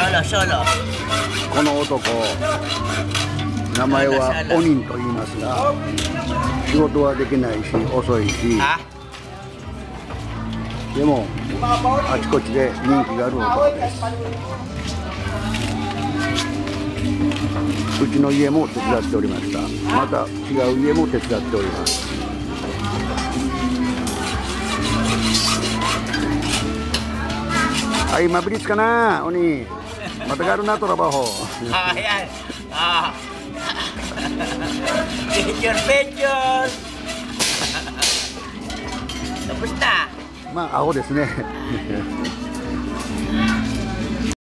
Solo. この男、名前はオニンと言いますが、仕事はできないし遅いし、でもあちこちで人気がある男です。うちの家も手伝っておりました。また違う家も手伝っております。はい、mabilis ka na, Oni. Matagal na trabaho. Ayan. Picture. Tapos na. まあ、青ですね。